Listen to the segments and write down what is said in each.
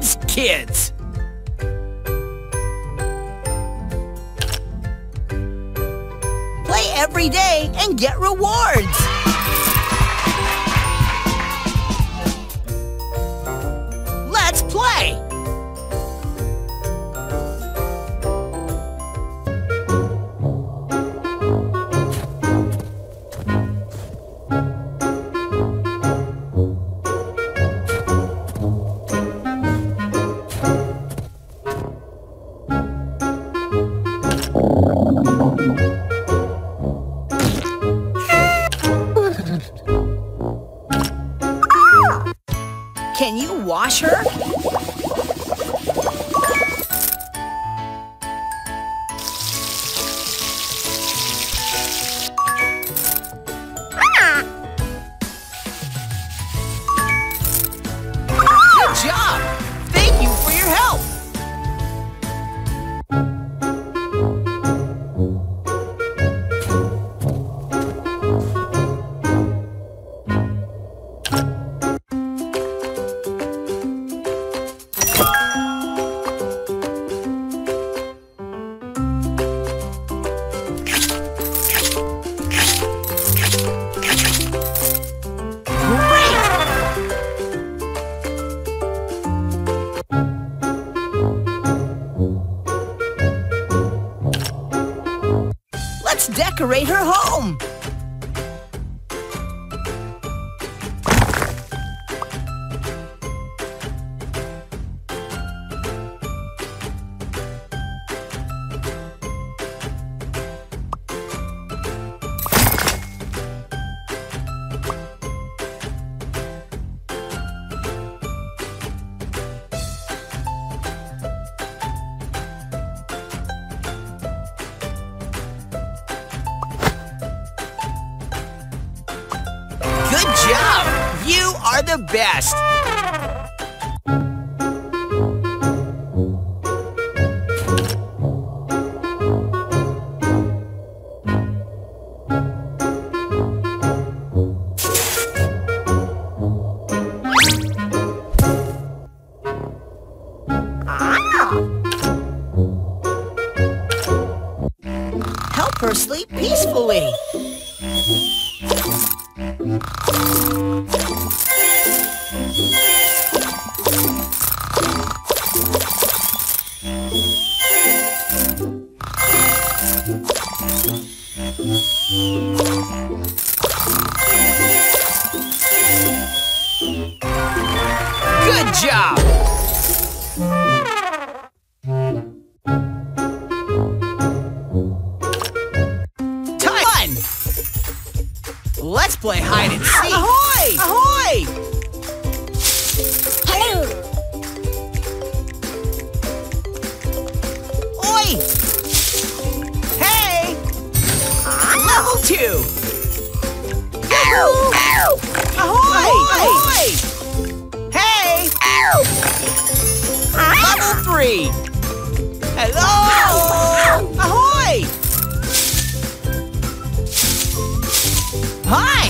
Tribez Kids. Play every day and get rewards. Let's play. Can you wash her? Good job! Thank you for your help! Let's decorate her home! Good job! You are the best! Help her sleep peacefully. Good job! Time! Let's play hide and seek! Ahoy! Ahoy! Hello. Oi! Hey! Level 2! Ahoy! Ahoy! Hey! Level 3! Hello! Ahoy! Hi!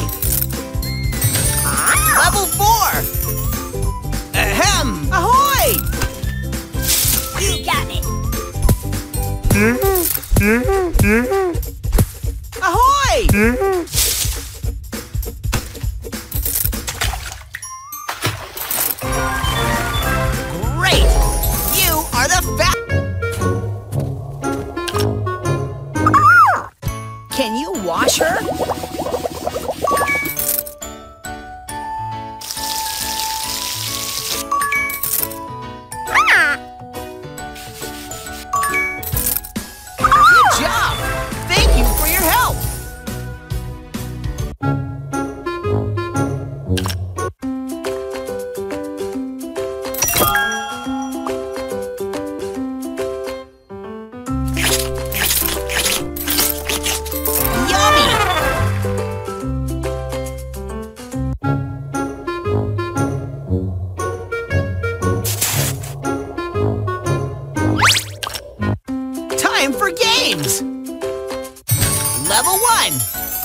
Level 4! Ahem! Ahoy! You got it. Ahoy! Great! You are the best! Can you wash her? Good job! Thank you for your help! Yummy! Time for games! Level 1!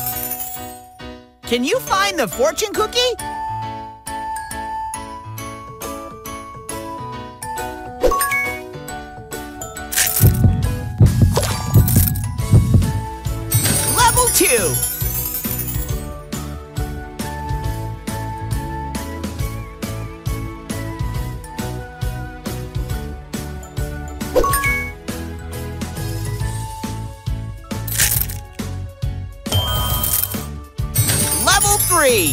Can you find the fortune cookie? 2. Level 3.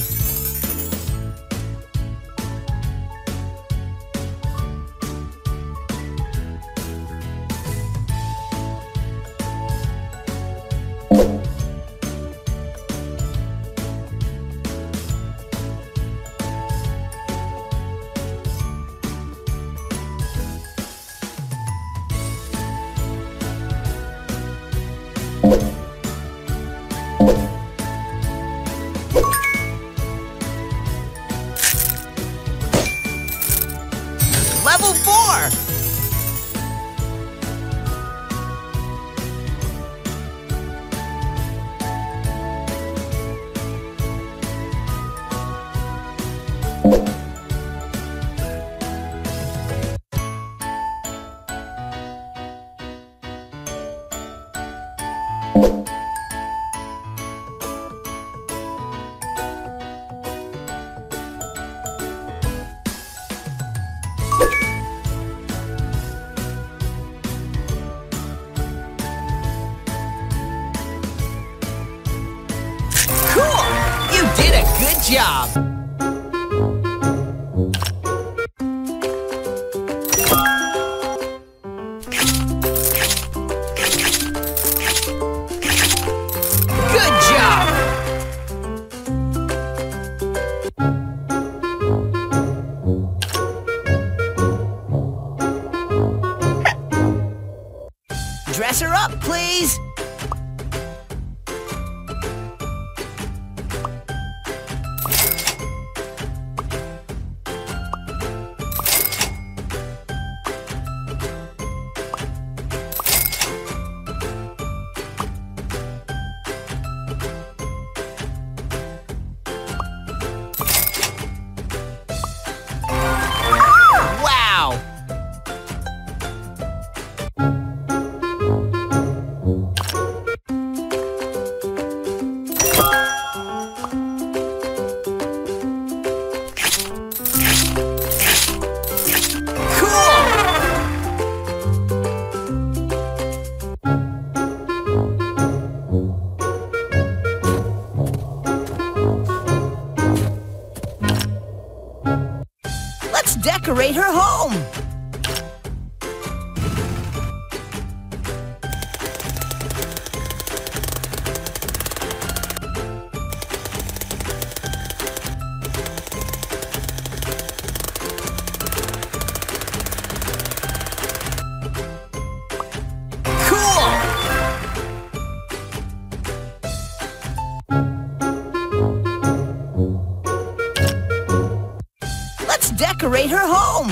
Level 4. Cool! You did a good job! Good job! Dress her up, please! Wow! Let's decorate her home! Cool! Let's decorate her home!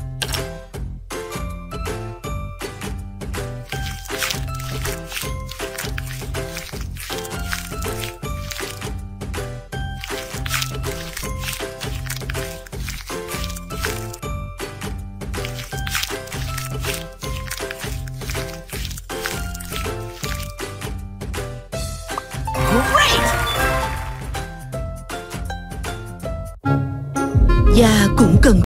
Great! Và cũng cần